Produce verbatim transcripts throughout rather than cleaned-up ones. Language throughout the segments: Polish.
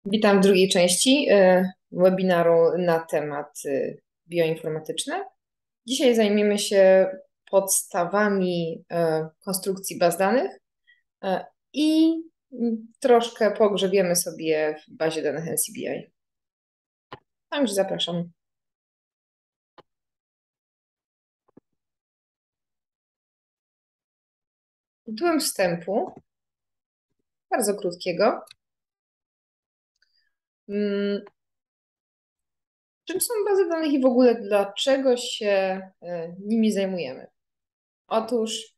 Witam w drugiej części e, webinaru na temat e, bioinformatyczne. Dzisiaj zajmiemy się podstawami e, konstrukcji baz danych e, i mm, troszkę pogrzebiemy sobie w bazie danych N C B I. Także zapraszam. Tytułem wstępu, bardzo krótkiego. Mm, Czym są bazy danych i w ogóle dlaczego się e, nimi zajmujemy? Otóż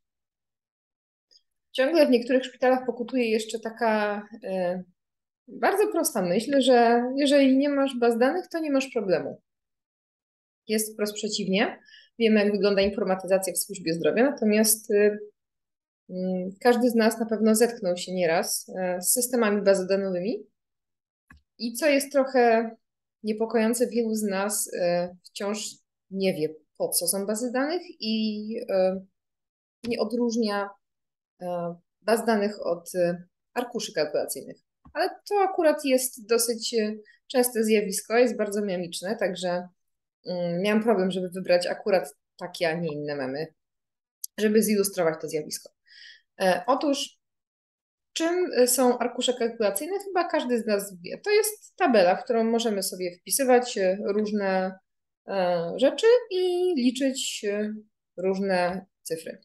ciągle w niektórych szpitalach pokutuje jeszcze taka e, bardzo prosta myśl, że jeżeli nie masz baz danych, to nie masz problemu. Jest wprost przeciwnie. Wiemy, jak wygląda informatyzacja w służbie zdrowia, natomiast y, y, każdy z nas na pewno zetknął się nieraz y, z systemami bazodanowymi. I co jest trochę niepokojące, wielu z nas y, wciąż nie wie, po co są bazy danych i y, nie odróżnia y, baz danych od y, arkuszy kalkulacyjnych. Ale to akurat jest dosyć y, częste zjawisko, jest bardzo memiczne, także mm, miałam problem, żeby wybrać akurat takie, a nie inne memy, żeby zilustrować to zjawisko. E, otóż, czym y, są arkusze kalkulacyjne? Chyba każdy z nas wie. To jest tabela, w którą możemy sobie wpisywać y, różne e, rzeczy i liczyć y, różne cyfry.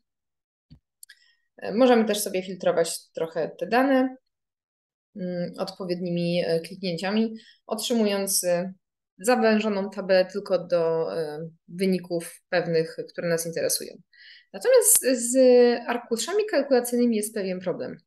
E, możemy też sobie filtrować trochę te dane mm, odpowiednimi e, kliknięciami, otrzymując e, zawężoną tabelę tylko do e, wyników pewnych, które nas interesują. Natomiast z arkuszami kalkulacyjnymi jest pewien problem,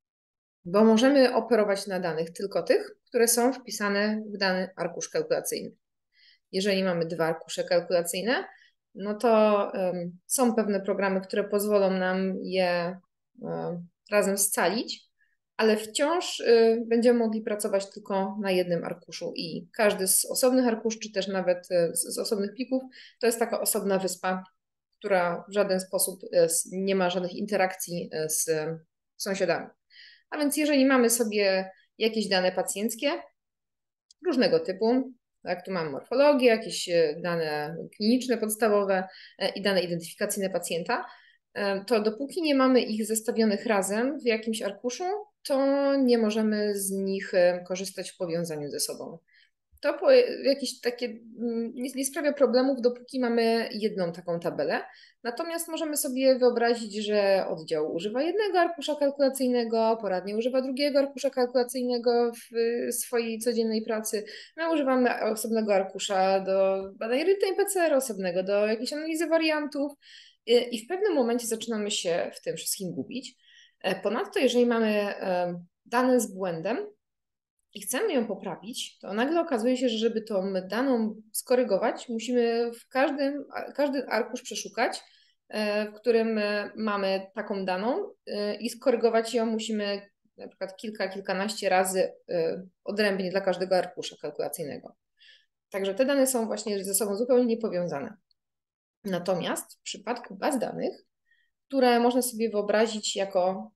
bo możemy operować na danych tylko tych, które są wpisane w dany arkusz kalkulacyjny. Jeżeli mamy dwa arkusze kalkulacyjne, no to um, są pewne programy, które pozwolą nam je um, razem scalić, ale wciąż y, będziemy mogli pracować tylko na jednym arkuszu i każdy z osobnych arkuszy, czy też nawet y, z, z osobnych plików, to jest taka osobna wyspa, która w żaden sposób y, nie ma żadnych interakcji y, z sąsiadami. A więc jeżeli mamy sobie jakieś dane pacjenckie różnego typu, tak, tu mamy morfologię, jakieś e, dane kliniczne podstawowe e, i dane identyfikacyjne pacjenta, e, to dopóki nie mamy ich zestawionych razem w jakimś arkuszu, to nie możemy z nich e, korzystać w powiązaniu ze sobą. To po jakieś takie mm, nie, nie sprawia problemów, dopóki mamy jedną taką tabelę. Natomiast możemy sobie wyobrazić, że oddział używa jednego arkusza kalkulacyjnego, poradnia używa drugiego arkusza kalkulacyjnego w swojej codziennej pracy. My używamy osobnego arkusza do badań rtęci P C R, osobnego do jakiejś analizy wariantów i i w pewnym momencie zaczynamy się w tym wszystkim gubić. E, Ponadto, jeżeli mamy e, dane z błędem, i chcemy ją poprawić, to nagle okazuje się, że żeby tą daną skorygować, musimy w każdym, każdy arkusz przeszukać, e, w którym e, mamy taką daną e, i skorygować ją musimy na przykład kilka, kilkanaście razy e, odrębnie dla każdego arkusza kalkulacyjnego. Także te dane są właśnie ze sobą zupełnie niepowiązane. Natomiast w przypadku baz danych, które można sobie wyobrazić jako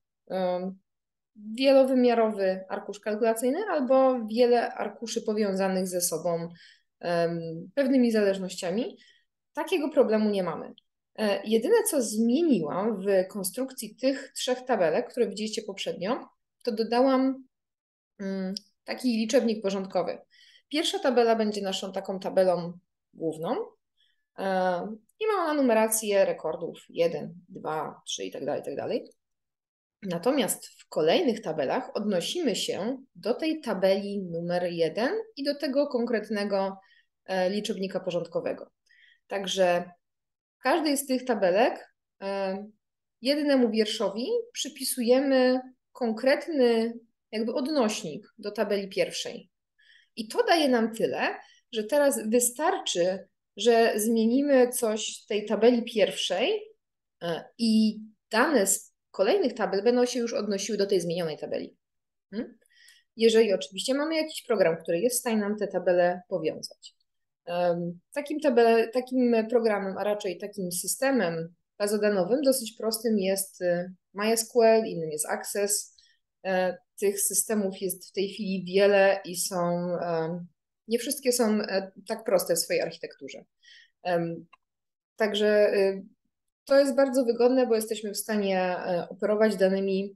wielowymiarowy arkusz kalkulacyjny albo wiele arkuszy powiązanych ze sobą um, pewnymi zależnościami. Takiego problemu nie mamy. E, jedyne, co zmieniłam w konstrukcji tych trzech tabelek, które widzieliście poprzednio, to dodałam um, taki liczebnik porządkowy. Pierwsza tabela będzie naszą taką tabelą główną e, i ma ona numerację rekordów jeden, dwa, trzy itd., itd. Natomiast w kolejnych tabelach odnosimy się do tej tabeli numer jeden i do tego konkretnego e, liczebnika porządkowego. Także w każdej z tych tabelek e, jednemu wierszowi przypisujemy konkretny jakby odnośnik do tabeli pierwszej. I to daje nam tyle, że teraz wystarczy, że zmienimy coś w tej tabeli pierwszej e, i dane z kolejnych tabel będą się już odnosiły do tej zmienionej tabeli. Hmm? Jeżeli oczywiście mamy jakiś program, który jest w stanie nam te tabele powiązać. Um, takim, tabele, takim programem, a raczej takim systemem bazodanowym dosyć prostym jest MySQL, innym jest Access. Tych systemów jest w tej chwili wiele i są, nie wszystkie są tak proste w swojej architekturze. Także to jest bardzo wygodne, bo jesteśmy w stanie operować danymi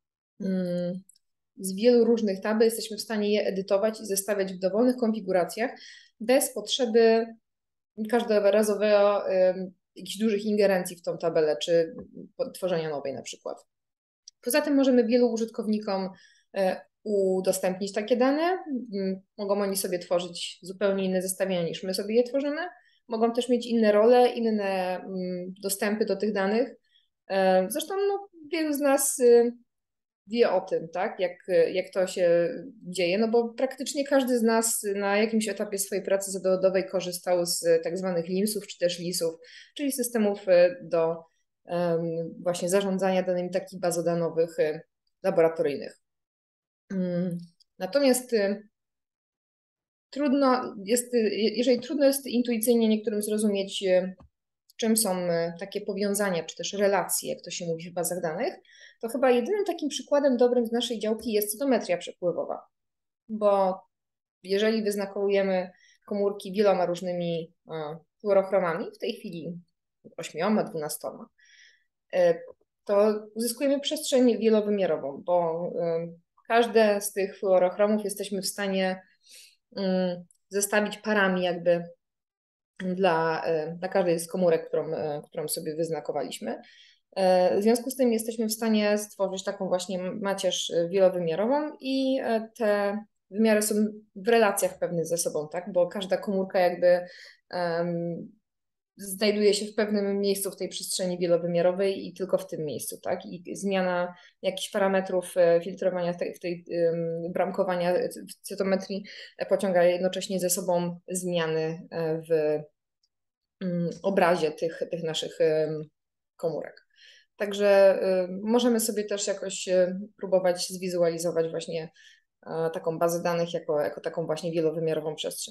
z wielu różnych tabel, jesteśmy w stanie je edytować i zestawiać w dowolnych konfiguracjach bez potrzeby każdorazowego jakichś dużych ingerencji w tą tabelę, czy tworzenia nowej na przykład. Poza tym możemy wielu użytkownikom udostępnić takie dane. Mogą oni sobie tworzyć zupełnie inne zestawienia niż my sobie je tworzymy. Mogą też mieć inne role, inne dostępy do tych danych. Zresztą no, wielu z nas wie o tym, tak, jak, jak to się dzieje, no bo praktycznie każdy z nas na jakimś etapie swojej pracy zawodowej korzystał z tak zwanych limsów czy też lisów, czyli systemów do um, właśnie zarządzania danymi takich bazodanowych laboratoryjnych. Um, natomiast trudno jest, jeżeli trudno jest intuicyjnie niektórym zrozumieć, czym są takie powiązania, czy też relacje, jak to się mówi w bazach danych, to chyba jedynym takim przykładem dobrym z naszej działki jest cytometria przepływowa. Bo jeżeli wyznakujemy komórki wieloma różnymi fluorochromami, w tej chwili ośmioma, dwunastoma, to uzyskujemy przestrzeń wielowymiarową, bo każde z tych fluorochromów jesteśmy w stanie zestawić parami jakby Dla, dla każdej z komórek, którą, którą sobie wyznakowaliśmy. W związku z tym jesteśmy w stanie stworzyć taką właśnie macierz wielowymiarową i te wymiary są w relacjach pewnych ze sobą, tak? Bo każda komórka jakby um, znajduje się w pewnym miejscu w tej przestrzeni wielowymiarowej i tylko w tym miejscu, tak? I zmiana jakichś parametrów filtrowania w tej, w tej um, bramkowania w cytometrii pociąga jednocześnie ze sobą zmiany w um, obrazie tych, tych naszych um, komórek. Także um, możemy sobie też jakoś um, próbować zwizualizować właśnie um, taką bazę danych jako, jako taką właśnie wielowymiarową przestrzeń.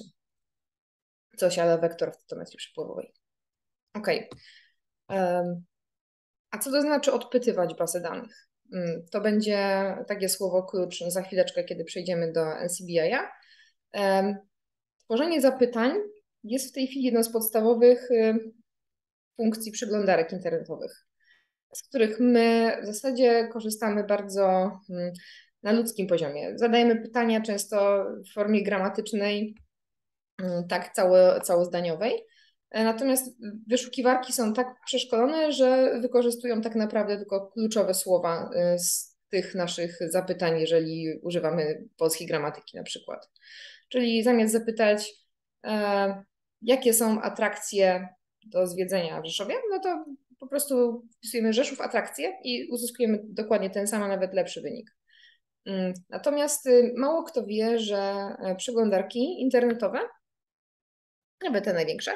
Coś ale wektor w cytometrii przepływowej. OK. Um, a co to znaczy odpytywać bazę danych? Um, to będzie takie słowo klucz za chwileczkę, kiedy przejdziemy do N C B I-a. Um, tworzenie zapytań jest w tej chwili jedną z podstawowych um, funkcji przeglądarek internetowych, z których my w zasadzie korzystamy bardzo um, na ludzkim poziomie. Zadajemy pytania często w formie gramatycznej, um, tak cało, całozdaniowej. Natomiast wyszukiwarki są tak przeszkolone, że wykorzystują tak naprawdę tylko kluczowe słowa z tych naszych zapytań, jeżeli używamy polskiej gramatyki na przykład. Czyli zamiast zapytać, e, jakie są atrakcje do zwiedzenia w Rzeszowie, no to po prostu wpisujemy Rzeszów atrakcje i uzyskujemy dokładnie ten sam, a nawet lepszy wynik. Natomiast mało kto wie, że przeglądarki internetowe, nawet te największe,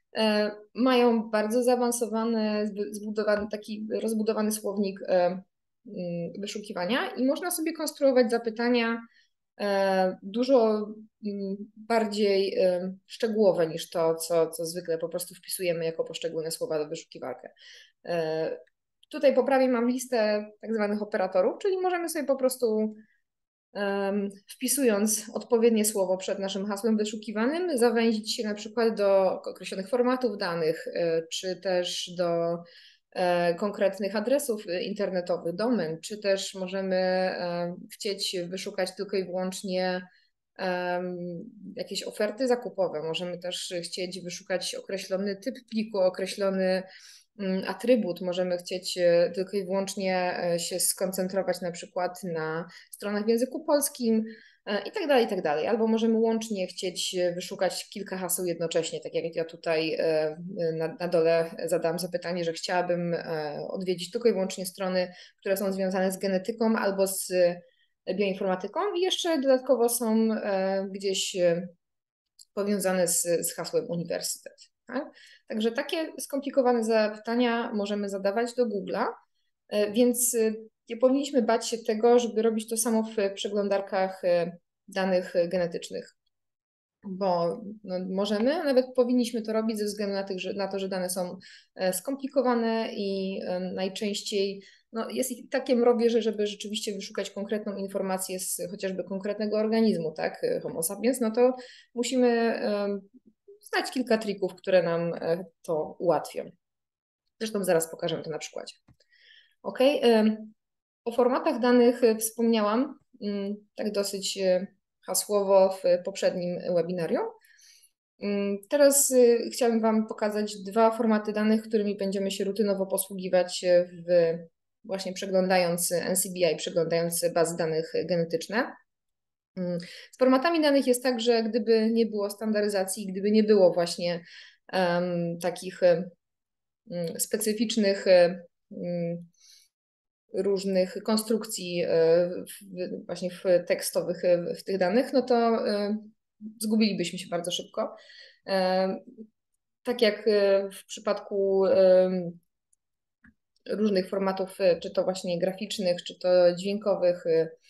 mają bardzo zaawansowany, zbudowany, taki rozbudowany słownik wyszukiwania i można sobie konstruować zapytania dużo bardziej szczegółowe niż to, co, co zwykle po prostu wpisujemy jako poszczególne słowa do wyszukiwarkę. Tutaj po prawej mam listę tak zwanych operatorów, czyli możemy sobie po prostu wpisując odpowiednie słowo przed naszym hasłem wyszukiwanym, zawęzić się na przykład do określonych formatów danych, czy też do konkretnych adresów internetowych, domen, czy też możemy chcieć wyszukać tylko i wyłącznie jakieś oferty zakupowe. Możemy też chcieć wyszukać określony typ pliku, określony atrybut. Możemy chcieć tylko i wyłącznie się skoncentrować na przykład na stronach w języku polskim i tak dalej, i tak dalej. Albo możemy łącznie chcieć wyszukać kilka haseł jednocześnie, tak jak ja tutaj na, na dole zadałam zapytanie, że chciałabym odwiedzić tylko i wyłącznie strony, które są związane z genetyką albo z bioinformatyką i jeszcze dodatkowo są gdzieś powiązane z, z hasłem uniwersytet. Tak? Także takie skomplikowane zapytania możemy zadawać do Google'a, więc nie powinniśmy bać się tego, żeby robić to samo w przeglądarkach danych genetycznych, bo no, możemy, a nawet powinniśmy to robić ze względu na, tych, że, na to, że dane są skomplikowane i najczęściej no jest i takiem robię, że żeby rzeczywiście wyszukać konkretną informację z chociażby konkretnego organizmu, tak, Homo sapiens, no to musimy znać kilka trików, które nam to ułatwią. Zresztą zaraz pokażemy to na przykładzie. Ok, o formatach danych wspomniałam tak dosyć hasłowo w poprzednim webinarium. Teraz chciałabym Wam pokazać dwa formaty danych, którymi będziemy się rutynowo posługiwać w, właśnie przeglądając N C B I, przeglądając bazy danych genetyczne. Z formatami danych jest tak, że gdyby nie było standaryzacji, gdyby nie było właśnie um, takich um, specyficznych um, różnych konstrukcji w, właśnie w tekstowych w tych danych, no to um, zgubilibyśmy się bardzo szybko. Um, tak jak w przypadku um, różnych formatów, czy to właśnie graficznych, czy to dźwiękowych,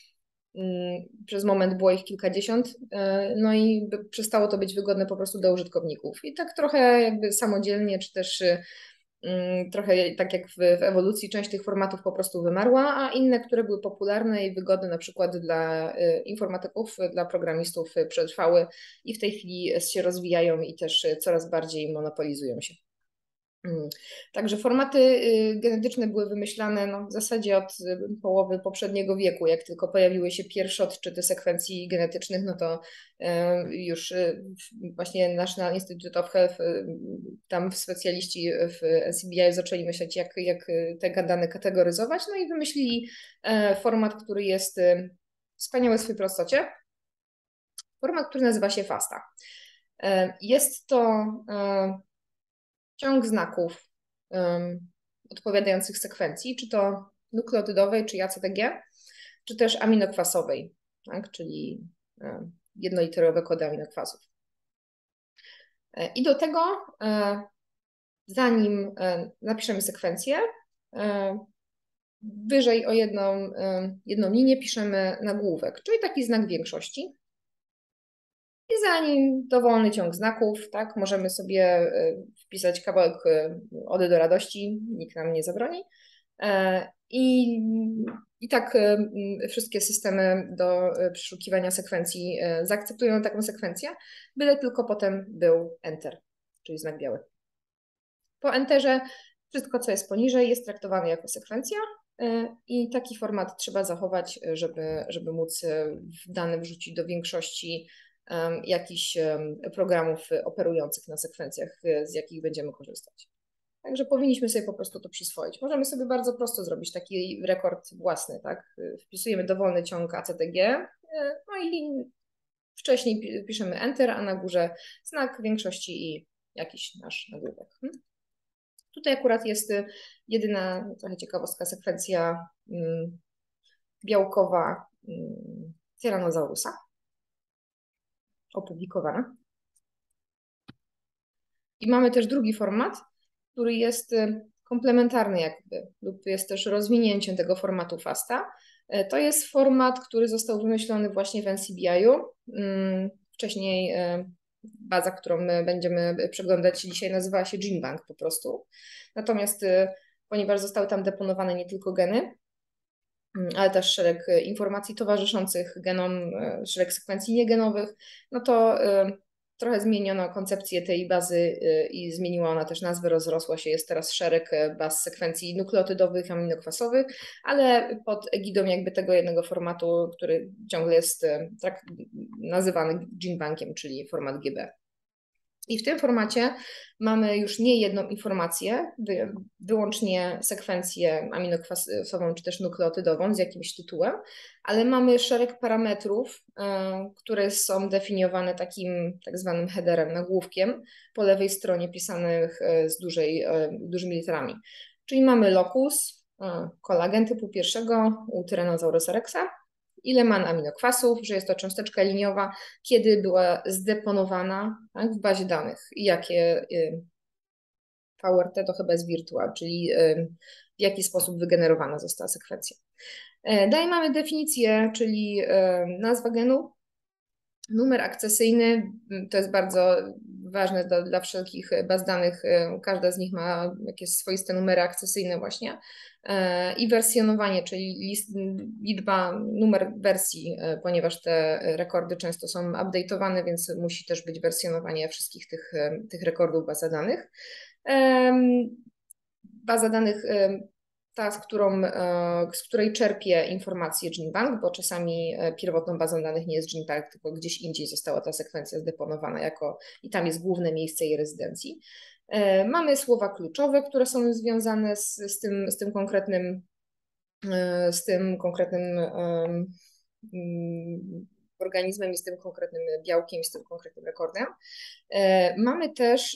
przez moment było ich kilkadziesiąt, no i przestało to być wygodne po prostu do użytkowników. I tak trochę jakby samodzielnie, czy też trochę tak jak w, w ewolucji część tych formatów po prostu wymarła, a inne, które były popularne i wygodne na przykład dla informatyków, dla programistów przetrwały i w tej chwili się rozwijają i też coraz bardziej monopolizują się. Także formaty genetyczne były wymyślane no, w zasadzie od połowy poprzedniego wieku. Jak tylko pojawiły się pierwsze odczyty sekwencji genetycznych, no to już właśnie National Institute of Health, tam specjaliści w N C B I zaczęli myśleć, jak, jak te dane kategoryzować, no i wymyślili format, który jest wspaniały w swojej prostocie. Format, który nazywa się FASTA. Jest to ciąg znaków um, odpowiadających sekwencji, czy to nukleotydowej, czy A C T G, czy też aminokwasowej, tak? Czyli um, jednoliterowe kody aminokwasów. I do tego, e, zanim e, napiszemy sekwencję, e, wyżej o jedną, e, jedną linię piszemy nagłówek, czyli taki znak większości. I za nim dowolny ciąg znaków, tak, możemy sobie wpisać kawałek Ody do radości, nikt nam nie zabroni. I, i tak wszystkie systemy do przeszukiwania sekwencji zaakceptują taką sekwencję, byle tylko potem był Enter, czyli znak biały. Po Enterze wszystko, co jest poniżej, jest traktowane jako sekwencja i taki format trzeba zachować, żeby, żeby móc dane wrzucić do większości Um, jakichś um, programów operujących na sekwencjach, z jakich będziemy korzystać. Także powinniśmy sobie po prostu to przyswoić. Możemy sobie bardzo prosto zrobić taki rekord własny, tak? Wpisujemy dowolny ciąg A C T G, no i wcześniej piszemy Enter, a na górze znak większości i jakiś nasz nagłówek. Hmm? Tutaj akurat jest jedyna, trochę ciekawostka, sekwencja um, białkowa um, Tyrannosaurusa opublikowana. I mamy też drugi format, który jest komplementarny jakby, lub jest też rozwinięciem tego formatu FASTA. To jest format, który został wymyślony właśnie w N C B I-u. Wcześniej baza, którą my będziemy przeglądać dzisiaj, nazywała się GenBank po prostu. Natomiast ponieważ zostały tam deponowane nie tylko geny, ale też szereg informacji towarzyszących genom, szereg sekwencji niegenowych, no to trochę zmieniono koncepcję tej bazy i zmieniła ona też nazwę, rozrosła się, jest teraz szereg baz sekwencji nukleotydowych, aminokwasowych, ale pod egidą jakby tego jednego formatu, który ciągle jest tak nazywany GenBankiem, czyli format G B. I w tym formacie mamy już nie jedną informację, wy, wyłącznie sekwencję aminokwasową czy też nukleotydową z jakimś tytułem, ale mamy szereg parametrów, y, które są definiowane takim tak zwanym headerem, nagłówkiem po lewej stronie pisanych y, z dużej, y, dużymi literami. Czyli mamy locus, y, kolagen typu pierwszego u Tyrannosaurusa rexa, ile ma aminokwasów, że jest to cząsteczka liniowa, kiedy była zdeponowana, tak, w bazie danych i jakie y, V R T to chyba jest wirtual, czyli y, w jaki sposób wygenerowana została sekwencja. Y, dalej mamy definicję, czyli y, nazwa genu, numer akcesyjny, to jest bardzo ważne do, dla wszelkich baz danych. Każda z nich ma jakieś swoiste numery akcesyjne właśnie. I wersjonowanie, czyli list, liczba, numer wersji, ponieważ te rekordy często są update'owane, więc musi też być wersjonowanie wszystkich tych, tych rekordów baza danych. Baza danych ta, z, którą, z której czerpie informacje GenBank, bo czasami pierwotną bazą danych nie jest GenBank, tylko gdzieś indziej została ta sekwencja zdeponowana jako i tam jest główne miejsce jej rezydencji. Mamy słowa kluczowe, które są związane z, z, tym, z tym konkretnym z tym konkretnym um, organizmem i z tym konkretnym białkiem i z tym konkretnym rekordem. Mamy też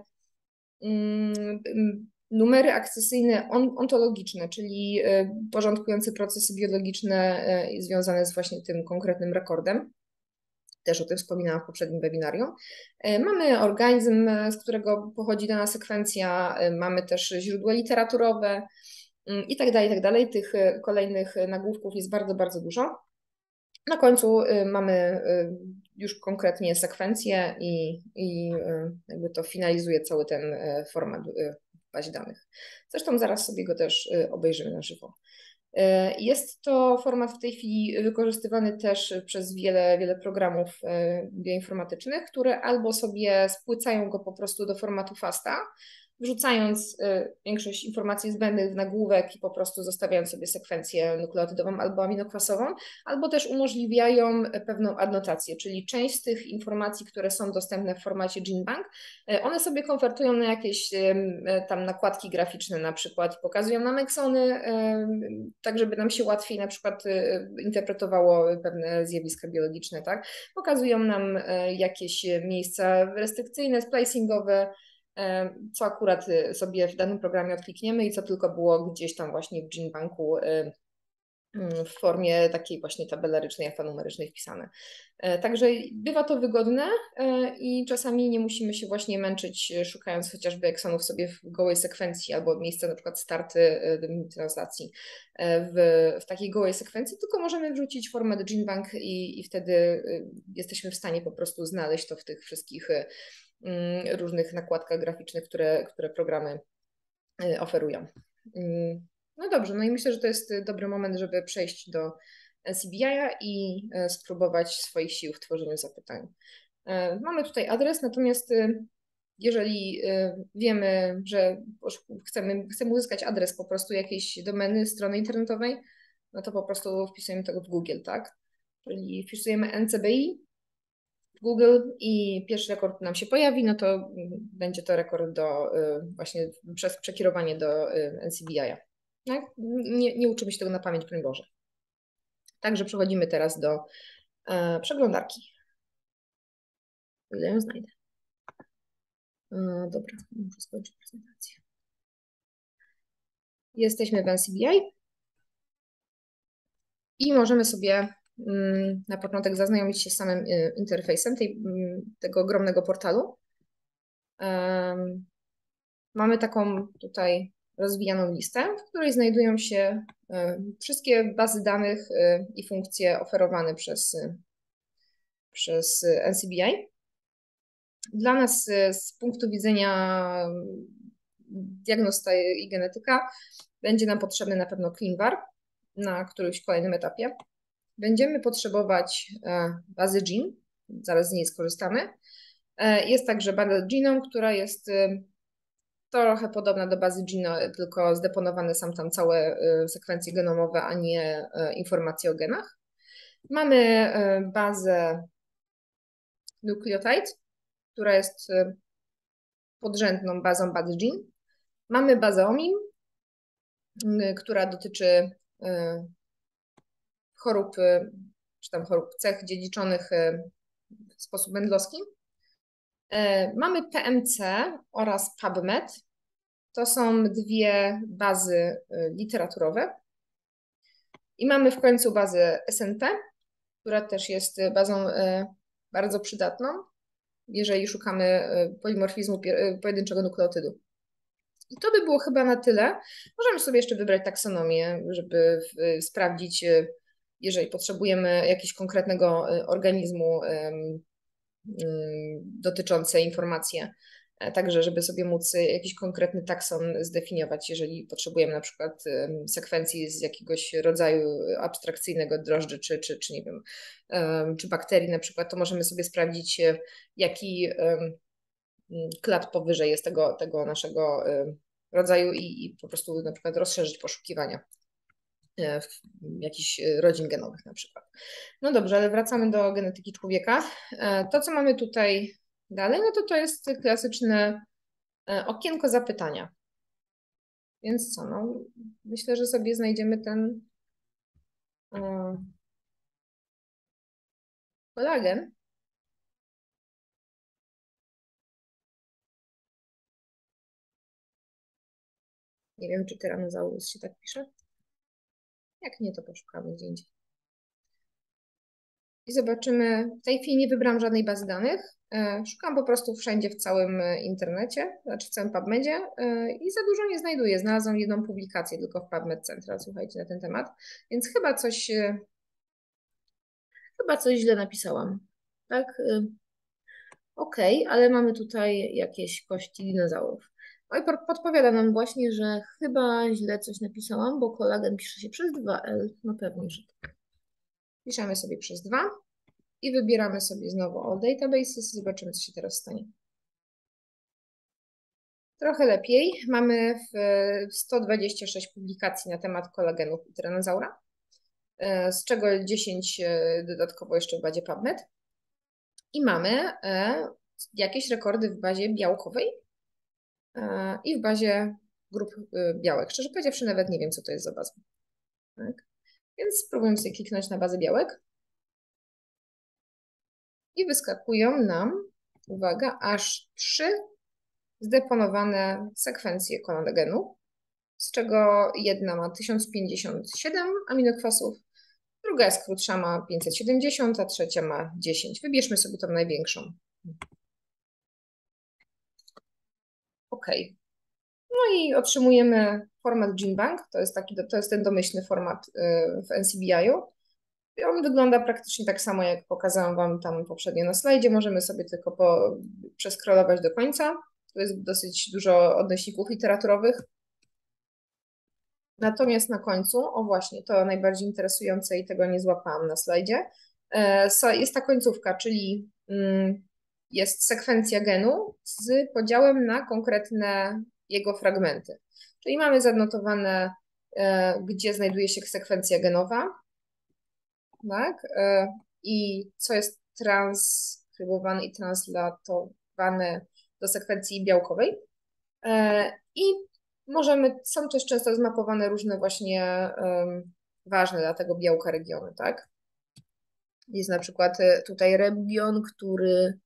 um, numery akcesyjne ontologiczne, czyli porządkujące procesy biologiczne związane z właśnie tym konkretnym rekordem. Też o tym wspominałam w poprzednim webinarium. Mamy organizm, z którego pochodzi dana sekwencja, mamy też źródła literaturowe i tak dalej, i tak dalej. Tych kolejnych nagłówków jest bardzo, bardzo dużo. Na końcu mamy już konkretnie sekwencję i, i jakby to finalizuje cały ten format w bazie danych. Zresztą zaraz sobie go też obejrzymy na żywo. Jest to format w tej chwili wykorzystywany też przez wiele, wiele programów bioinformatycznych, które albo sobie spłycają go po prostu do formatu FASTA, wrzucając większość informacji zbędnych w nagłówek i po prostu zostawiając sobie sekwencję nukleotydową albo aminokwasową, albo też umożliwiają pewną adnotację, czyli część z tych informacji, które są dostępne w formacie GenBank, one sobie konwertują na jakieś tam nakładki graficzne na przykład, pokazują nam eksony, tak żeby nam się łatwiej na przykład interpretowało pewne zjawiska biologiczne, tak? Pokazują nam jakieś miejsca restrykcyjne, splicingowe, co akurat sobie w danym programie odklikniemy i co tylko było gdzieś tam właśnie w GenBanku w formie takiej właśnie tabelarycznej, alfanumerycznej wpisane. Także bywa to wygodne i czasami nie musimy się właśnie męczyć, szukając chociażby eksonów sobie w gołej sekwencji albo miejsca na przykład starty translacji w, w takiej gołej sekwencji, tylko możemy wrzucić format GenBank i, i wtedy jesteśmy w stanie po prostu znaleźć to w tych wszystkich różnych nakładkach graficznych, które, które programy oferują. No dobrze, no i myślę, że to jest dobry moment, żeby przejść do N C B I-a i spróbować swoich sił w tworzeniu zapytań. Mamy tutaj adres, natomiast jeżeli wiemy, że chcemy, chcemy uzyskać adres po prostu jakiejś domeny, strony internetowej, no to po prostu wpisujemy tego w Google, tak? Czyli wpisujemy N C B I w Google i pierwszy rekord nam się pojawi, no to będzie to rekord do właśnie przez przekierowanie do N C B I-a. Tak? Nie, nie uczymy się tego na pamięć, broń Boże. Także przechodzimy teraz do e, przeglądarki. Ile ją znajdę? E, dobra, muszę skończyć prezentację. Jesteśmy w N C B I i możemy sobie mm, na początek zaznajomić się z samym y, interfejsem tej, y, tego ogromnego portalu. E, mamy taką tutaj rozwijaną listę, w której znajdują się wszystkie bazy danych i funkcje oferowane przez, przez N C B I. Dla nas z punktu widzenia diagnosta i genetyka będzie nam potrzebny na pewno CleanVar na którymś kolejnym etapie. Będziemy potrzebować bazy Gene, zaraz z niej skorzystamy. Jest także baza Genome, która jest trochę podobna do bazy Genome, tylko zdeponowane są tam całe sekwencje genomowe, a nie informacje o genach. Mamy bazę Nucleotide, która jest podrzędną bazą bazy Gene. Mamy bazę O M I M, która dotyczy chorób, czy tam chorób cech dziedziczonych w sposób mendlowski. Mamy P M C oraz PubMed. To są dwie bazy literaturowe. I mamy w końcu bazę S N P, która też jest bazą bardzo przydatną, jeżeli szukamy polimorfizmu pojedynczego nukleotydu. I to by było chyba na tyle. Możemy sobie jeszcze wybrać taksonomię, żeby sprawdzić, jeżeli potrzebujemy jakiegoś konkretnego organizmu dotyczące informacji. Także, żeby sobie móc jakiś konkretny takson zdefiniować, jeżeli potrzebujemy na przykład sekwencji z jakiegoś rodzaju abstrakcyjnego drożdży, czy, czy, czy nie wiem, czy bakterii na przykład, to możemy sobie sprawdzić, jaki klad powyżej jest tego, tego naszego rodzaju i, i po prostu na przykład rozszerzyć poszukiwania jakichś rodzin genowych na przykład. No dobrze, ale wracamy do genetyki człowieka. To, co mamy tutaj dalej, no to to jest klasyczne okienko zapytania. Więc co, no myślę, że sobie znajdziemy ten uh, kolagen. Nie wiem, czy Tyrannosaurus się tak pisze. Jak nie, to poszukamy gdzie indziej. I zobaczymy, w tej chwili nie wybrałam żadnej bazy danych. Szukam po prostu wszędzie w całym internecie, znaczy w całym PubMedzie i za dużo nie znajduję. Znalazłam jedną publikację tylko w PubMed Central, słuchajcie, na ten temat, więc chyba coś, chyba coś źle napisałam. Tak? Okej, okay, ale mamy tutaj jakieś kości dinozaurów. No i podpowiada nam właśnie, że chyba źle coś napisałam, bo kolagen pisze się przez dwa L. No pewnie, że tak. Piszemy sobie przez dwa i wybieramy sobie znowu All Databases i zobaczymy, co się teraz stanie. Trochę lepiej. Mamy w sto dwadzieścia sześć publikacji na temat kolagenów i tyranozaura, z czego dziesięć dodatkowo jeszcze w bazie PubMed. I mamy jakieś rekordy w bazie białkowej i w bazie grup białek. Szczerze powiedziawszy, nawet nie wiem, co to jest za baza. Tak? Więc spróbujmy sobie kliknąć na bazę białek. I wyskakują nam, uwaga, aż trzy zdeponowane sekwencje kolagenu, z czego jedna ma tysiąc pięćdziesiąt siedem aminokwasów, druga jest krótsza, ma pięćset siedemdziesiąt, a trzecia ma dziesięć. Wybierzmy sobie tą największą. OK. No i otrzymujemy format GenBank, to jest, taki, to jest ten domyślny format w N C B I-u. On wygląda praktycznie tak samo, jak pokazałam Wam tam poprzednio na slajdzie. Możemy sobie tylko po, przeskrolować do końca. Tu jest dosyć dużo odnośników literaturowych. Natomiast na końcu, o właśnie, to najbardziej interesujące i tego nie złapałam na slajdzie, jest ta końcówka, czyli jest sekwencja genu z podziałem na konkretne jego fragmenty. Czyli mamy zanotowane, gdzie znajduje się sekwencja genowa, tak? I co jest transkrybowane i translatowane do sekwencji białkowej. I możemy, są też często zmapowane różne właśnie um, ważne dla tego białka regiony, tak? Jest na przykład tutaj region, który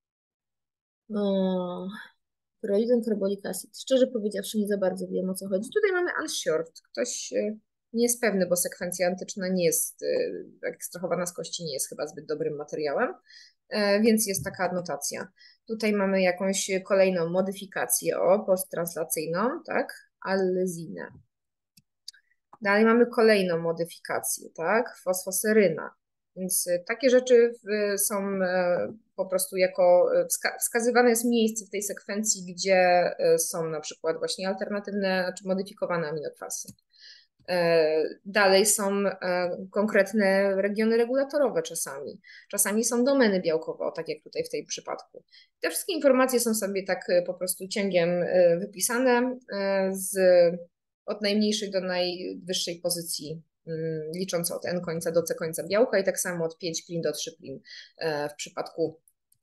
no, Pyrrolidin carbonic acid. Szczerze powiedziawszy, nie za bardzo wiem, o co chodzi. Tutaj mamy unshort. Ktoś nie jest pewny, bo sekwencja antyczna nie jest, ekstrahowana z kości nie jest chyba zbyt dobrym materiałem, więc jest taka adnotacja. Tutaj mamy jakąś kolejną modyfikację, o, posttranslacyjną, tak, allezinę. Dalej mamy kolejną modyfikację, tak, fosfoseryna. Więc takie rzeczy są po prostu jako, wskazywane jest miejsce w tej sekwencji, gdzie są na przykład właśnie alternatywne, czy modyfikowane aminokwasy. Dalej są konkretne regiony regulatorowe czasami. Czasami są domeny białkowe, o, tak jak tutaj w tym przypadku. Te wszystkie informacje są sobie tak po prostu cięgiem wypisane z, od najmniejszej do najwyższej pozycji, licząc od N końca do C końca białka i tak samo od pięć plin do trzy plin w przypadku,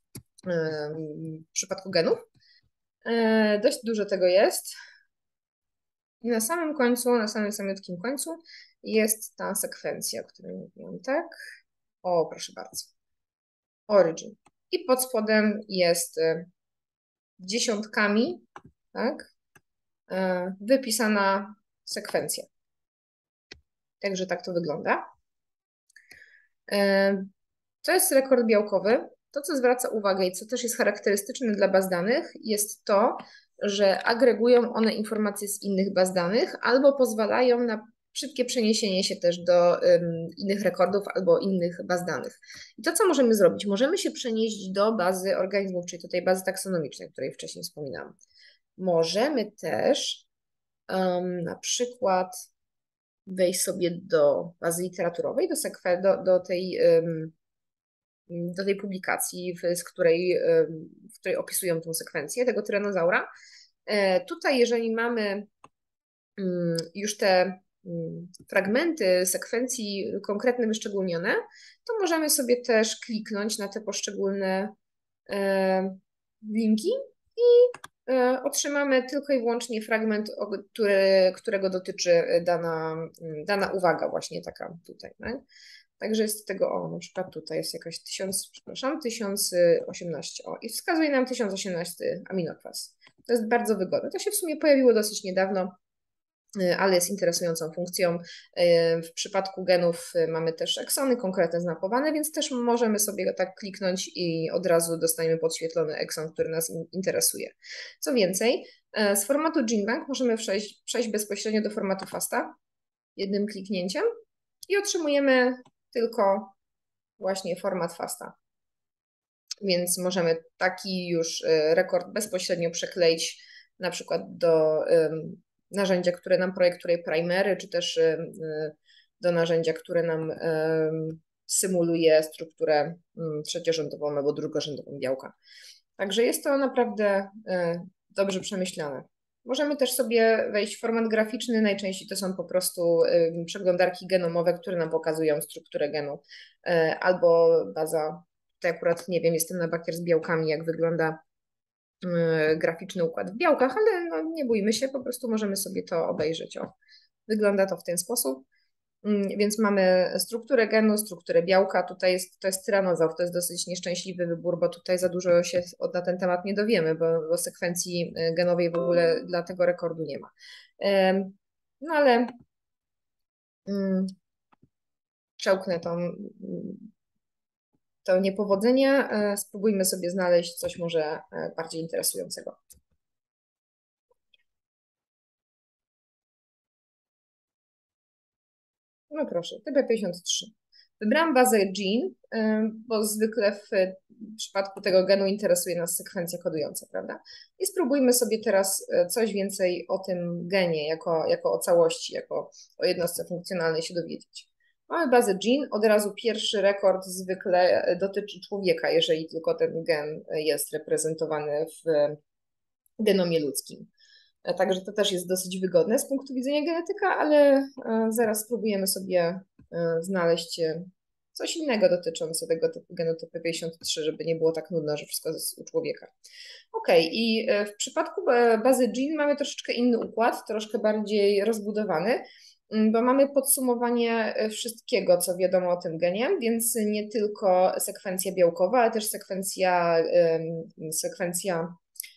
w przypadku genów. Dość dużo tego jest. I na samym końcu, na samym samiutkim końcu jest ta sekwencja, o której mówiłam, tak? O, proszę bardzo. Origin. I pod spodem jest dziesiątkami, tak? Wypisana sekwencja. Także tak to wygląda. To jest rekord białkowy. To, co zwraca uwagę i co też jest charakterystyczne dla baz danych, jest to, że agregują one informacje z innych baz danych albo pozwalają na szybkie przeniesienie się też do um, innych rekordów albo innych baz danych. I to, co możemy zrobić? Możemy się przenieść do bazy organizmów, czyli do tej bazy taksonomicznej, o której wcześniej wspominałam. Możemy też um, na przykład wejść sobie do bazy literaturowej, do, sekwe, do, do, tej, um, do tej publikacji, w, z której, um, w której opisują tą sekwencję tego tyranozaura. E, tutaj, jeżeli mamy um, już te um, fragmenty sekwencji konkretnie wyszczególnione, to możemy sobie też kliknąć na te poszczególne e, linki i e, otrzymamy tylko i wyłącznie fragment, o, który, którego dotyczy dana, dana uwaga, właśnie taka tutaj. No? Także jest tego, o, na przykład tutaj jest jakaś tysiąc, przepraszam, tysiąc osiemnaście, o, i wskazuje nam tysiąc osiemnaście aminokwas. To jest bardzo wygodne. To się w sumie pojawiło dosyć niedawno, ale jest interesującą funkcją. W przypadku genów mamy też eksony konkretne znakowane, więc też możemy sobie tak kliknąć i od razu dostaniemy podświetlony ekson, który nas interesuje. Co więcej, z formatu GenBank możemy przejść, przejść bezpośrednio do formatu FASTA jednym kliknięciem i otrzymujemy tylko właśnie format FASTA. Więc możemy taki już rekord bezpośrednio przekleić na przykład do narzędzia, które nam projektuje primery, czy też do narzędzia, które nam symuluje strukturę trzeciorzędową albo drugorzędową białka. Także jest to naprawdę dobrze przemyślane. Możemy też sobie wejść w format graficzny, najczęściej to są po prostu przeglądarki genomowe, które nam pokazują strukturę genu, albo baza, tutaj akurat nie wiem, jestem na bakier z białkami, jak wygląda graficzny układ w białkach, ale no, nie bójmy się, po prostu możemy sobie to obejrzeć. O, wygląda to w ten sposób. Więc mamy strukturę genu, strukturę białka. Tutaj jest, to jest tyranozaur, to jest dosyć nieszczęśliwy wybór, bo tutaj za dużo się na ten temat nie dowiemy, bo, bo sekwencji genowej w ogóle dla tego rekordu nie ma. No ale um, przełknę tą, to niepowodzenie. Spróbujmy sobie znaleźć coś może bardziej interesującego. No proszę, T B pięćdziesiąt trzy. Wybrałam bazę Gene, bo zwykle w przypadku tego genu interesuje nas sekwencja kodująca, prawda? I spróbujmy sobie teraz coś więcej o tym genie, jako, jako o całości, jako o jednostce funkcjonalnej się dowiedzieć. Mamy bazę Gene, od razu pierwszy rekord zwykle dotyczy człowieka, jeżeli tylko ten gen jest reprezentowany w genomie ludzkim. Także to też jest dosyć wygodne z punktu widzenia genetyka, ale zaraz spróbujemy sobie znaleźć coś innego dotyczące tego typu genu T P pięćdziesiąt trzy, żeby nie było tak nudno, że wszystko jest u człowieka. Ok, i w przypadku bazy Gene mamy troszeczkę inny układ, troszkę bardziej rozbudowany, bo mamy podsumowanie wszystkiego, co wiadomo o tym genie, więc nie tylko sekwencja białkowa, ale też sekwencja, sekwencja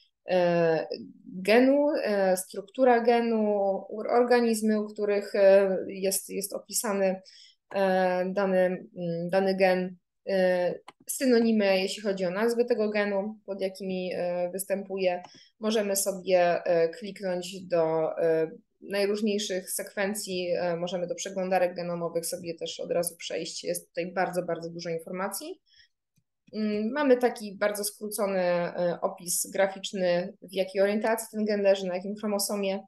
genu, struktura genu, organizmy, u których jest, jest opisany dany, dany gen, synonimy, jeśli chodzi o nazwę tego genu, pod jakimi występuje. Możemy sobie kliknąć do najróżniejszych sekwencji, możemy do przeglądarek genomowych sobie też od razu przejść. Jest tutaj bardzo, bardzo dużo informacji. Mamy taki bardzo skrócony opis graficzny, w jakiej orientacji ten gen leży, na jakim chromosomie.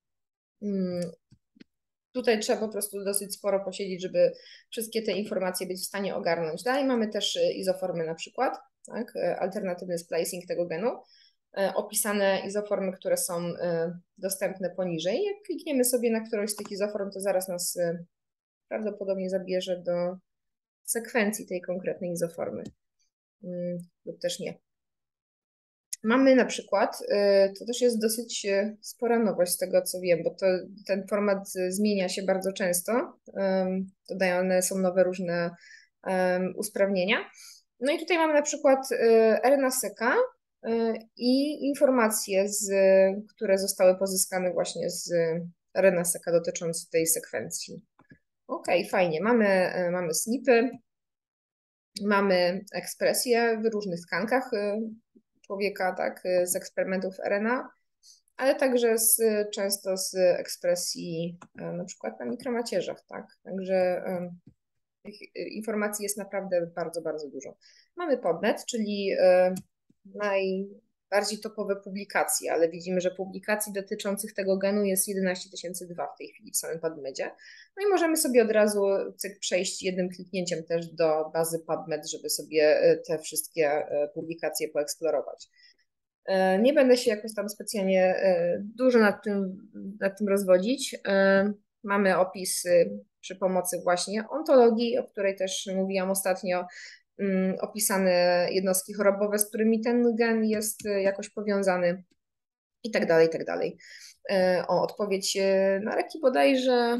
Tutaj trzeba po prostu dosyć sporo posiedzieć, żeby wszystkie te informacje być w stanie ogarnąć. Dalej mamy też izoformy na przykład, tak? Alternatywny splicing tego genu, opisane izoformy, które są dostępne poniżej. Jak klikniemy sobie na którąś z tych izoform, to zaraz nas prawdopodobnie zabierze do sekwencji tej konkretnej izoformy. Lub też nie. Mamy na przykład, to też jest dosyć spora nowość z tego, co wiem, bo to, ten format zmienia się bardzo często. Dodane są nowe różne usprawnienia. No i tutaj mamy na przykład R N A seka i informacje, z, które zostały pozyskane właśnie z R N A seka dotyczące tej sekwencji. Ok, fajnie. Mamy, mamy snipy. Mamy ekspresje w różnych tkankach człowieka, tak, z eksperymentów R N A. ale także z, często z ekspresji na przykład na mikromacierzach, tak? Także tych informacji jest naprawdę bardzo, bardzo dużo. Mamy PubMed, czyli najbardziej topowe publikacje, ale widzimy, że publikacji dotyczących tego genu jest jedenaście tysięcy dwa w tej chwili w samym PubMedzie. No i możemy sobie od razu cyk, przejść jednym kliknięciem też do bazy PubMed, żeby sobie te wszystkie publikacje poeksplorować. Nie będę się jakoś tam specjalnie dużo nad tym, nad tym rozwodzić. Mamy opis przy pomocy właśnie ontologii, o której też mówiłam ostatnio, opisane jednostki chorobowe, z którymi ten gen jest jakoś powiązany i tak dalej, i tak dalej. O, odpowiedź na raki bodajże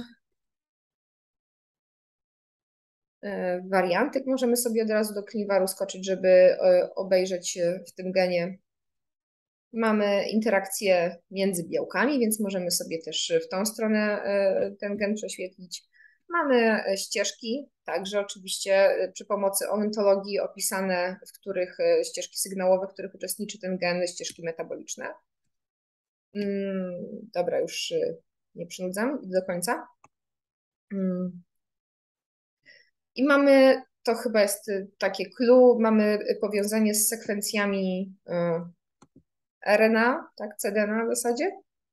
wariantyk możemy sobie od razu do Clivaru skoczyć, żeby obejrzeć w tym genie. Mamy interakcje między białkami, więc możemy sobie też w tą stronę ten gen prześwietlić. Mamy ścieżki, także oczywiście przy pomocy ontologii opisane, w których ścieżki sygnałowe, w których uczestniczy ten gen, ścieżki metaboliczne. Dobra, już nie przynudzam do końca. I mamy, to chyba jest takie clue, mamy powiązanie z sekwencjami R N A, tak, C D N A w zasadzie,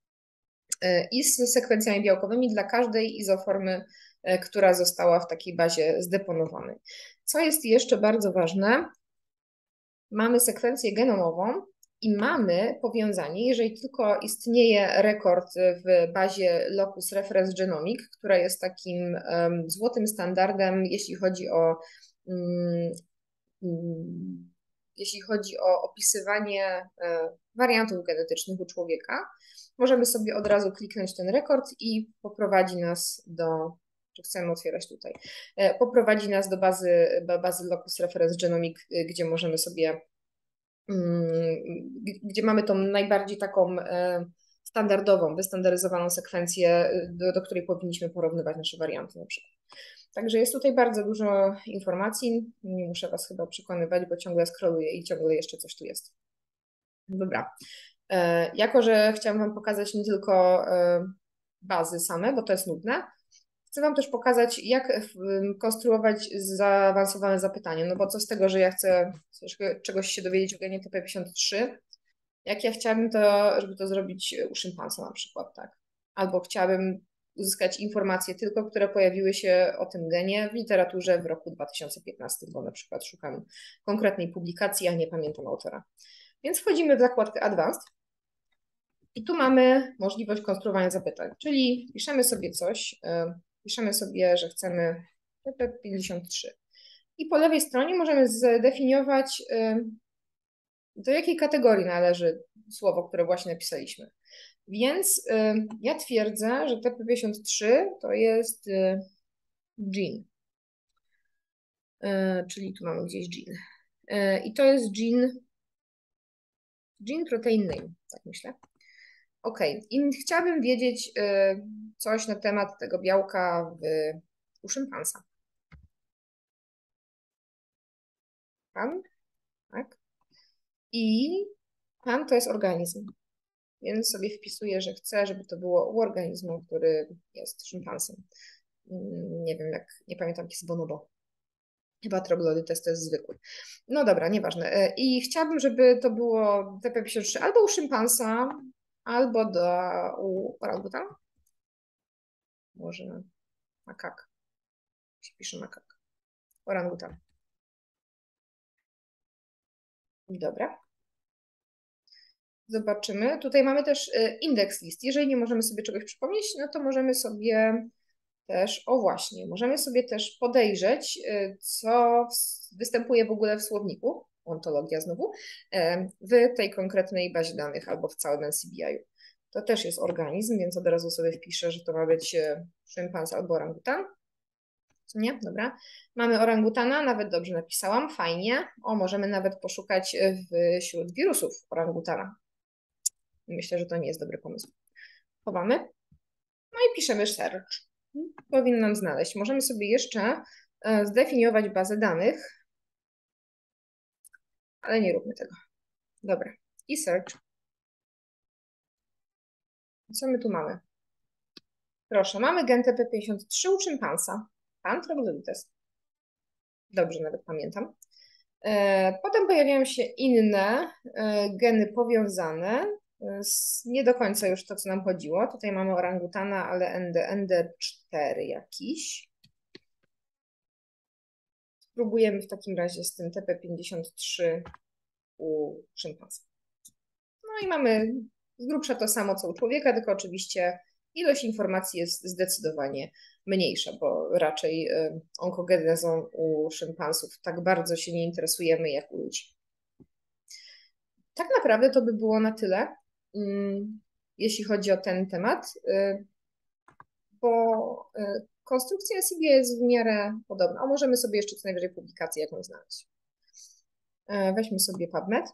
i z sekwencjami białkowymi dla każdej izoformy, która została w takiej bazie zdeponowanej. Co jest jeszcze bardzo ważne, mamy sekwencję genomową i mamy powiązanie, jeżeli tylko istnieje rekord w bazie Locus Reference Genomic, która jest takim um, złotym standardem, jeśli chodzi o um, um, jeśli chodzi o opisywanie e, wariantów genetycznych u człowieka, możemy sobie od razu kliknąć ten rekord i poprowadzi nas do, czy chcemy otwierać tutaj, e, poprowadzi nas do bazy, bazy Locus Reference Genomic, gdzie możemy sobie, mm, gdzie mamy tą najbardziej taką e, standardową, wystandaryzowaną sekwencję, do, do której powinniśmy porównywać nasze warianty na przykład. Także jest tutaj bardzo dużo informacji. Nie muszę Was chyba przekonywać, bo ciągle scrolluję i ciągle jeszcze coś tu jest. Dobra. E, jako, że chciałam Wam pokazać nie tylko e, bazy same, bo to jest nudne, chcę Wam też pokazać, jak konstruować zaawansowane zapytanie. No bo co z tego, że ja chcę czegoś się dowiedzieć o genie T P pięćdziesiąt trzy, jak ja chciałabym to, żeby to zrobić u szympansa na przykład, tak? Albo chciałabym uzyskać informacje tylko, które pojawiły się o tym genie w literaturze w roku dwa tysiące piętnastym, bo na przykład szukam konkretnej publikacji, a nie pamiętam autora. Więc wchodzimy w zakładkę Advanced i tu mamy możliwość konstruowania zapytań, czyli piszemy sobie coś, yy, piszemy sobie, że chcemy T P pięćdziesiąt trzy i po lewej stronie możemy zdefiniować, yy, do jakiej kategorii należy słowo, które właśnie napisaliśmy. Więc y, ja twierdzę, że T P pięćdziesiąt trzy to jest y, gene. Y, czyli tu mamy gdzieś gene. Y, I to jest gene, gene protein name, tak myślę. Ok, i chciałabym wiedzieć y, coś na temat tego białka w, u szympansa. Pan, tak? I pan to jest organizm. Więc sobie wpisuję, że chcę, żeby to było u organizmu, który jest szympansem. Nie wiem, jak, nie pamiętam, jaki jest bonobo. Chyba troglodytes to jest zwykły. No dobra, nieważne. I chciałabym, żeby to było T P pięćdziesiąt trzy albo u szympansa, albo do, u orangutana. Może makak. Się pisze makak. Orangutan. Dobra. Zobaczymy. Tutaj mamy też indeks list. Jeżeli nie możemy sobie czegoś przypomnieć, no to możemy sobie też, o właśnie, możemy sobie też podejrzeć, co występuje w ogóle w słowniku, ontologia znowu, w tej konkretnej bazie danych albo w całym N C B I-u. To też jest organizm, więc od razu sobie wpiszę, że to ma być szympans albo orangutan. Co nie? Dobra. Mamy orangutana, nawet dobrze napisałam, fajnie. O, możemy nawet poszukać wśród wirusów orangutana. Myślę, że to nie jest dobry pomysł. Chowamy. No i piszemy search. Powinien nam znaleźć. Możemy sobie jeszcze zdefiniować bazę danych, ale nie róbmy tego. Dobra. I search. Co my tu mamy? Proszę, mamy gen T P pięćdziesiąt trzy u szympansa. Pan troglodytes. Dobrze, nawet pamiętam. Potem pojawiają się inne geny powiązane. Nie do końca już to, co nam chodziło. Tutaj mamy orangutana, ale N D cztery jakiś. Spróbujemy w takim razie z tym T P pięćdziesiąt trzy u szympansa. No i mamy z grubsza to samo, co u człowieka, tylko oczywiście ilość informacji jest zdecydowanie mniejsza, bo raczej onkogenezą u szympansów tak bardzo się nie interesujemy jak u ludzi. Tak naprawdę to by było na tyle, jeśli chodzi o ten temat, bo konstrukcja S I B jest w miarę podobna. A możemy sobie jeszcze co najwyżej publikację jakąś znaleźć. Weźmy sobie PubMed.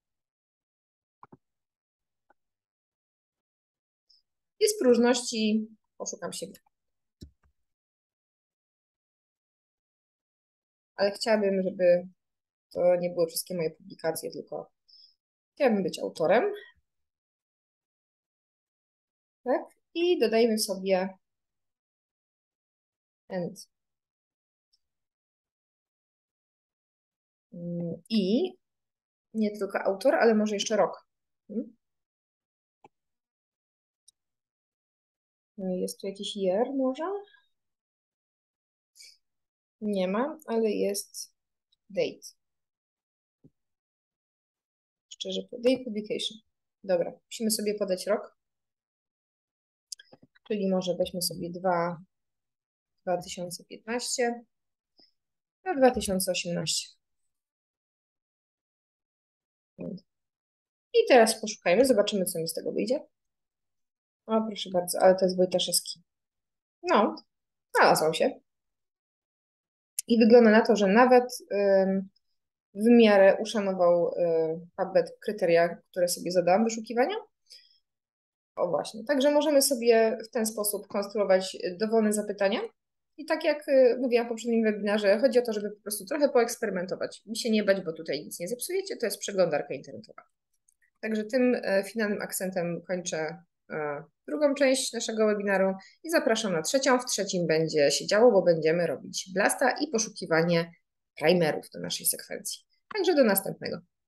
I z próżności poszukam siebie. Ale chciałabym, żeby to nie były wszystkie moje publikacje, tylko chciałabym być autorem. Tak? I dodajmy sobie end. I nie tylko autor, ale może jeszcze rok. Jest tu jakiś year może? Nie ma, ale jest date. Szczerze, date publication. Dobra, musimy sobie podać rok. Czyli może weźmy sobie dwa tysiące piętnaście na dwa tysiące osiemnaście. I teraz poszukajmy, zobaczymy, co mi z tego wyjdzie. O, proszę bardzo, ale to jest Wojtaszewski. No, znalazłam się. I wygląda na to, że nawet ym, w miarę uszanował y, PubMed kryteria, które sobie zadałam wyszukiwania. O właśnie, także możemy sobie w ten sposób konstruować dowolne zapytania. I tak jak y, mówiłam w poprzednim webinarze, chodzi o to, żeby po prostu trochę poeksperymentować. Mi się nie bać, bo tutaj nic nie zepsujecie, to jest przeglądarka internetowa. Także tym y, finalnym akcentem kończę y, drugą część naszego webinaru i zapraszam na trzecią. W trzecim będzie się działo, bo będziemy robić blasta i poszukiwanie primerów do naszej sekwencji. Także do następnego.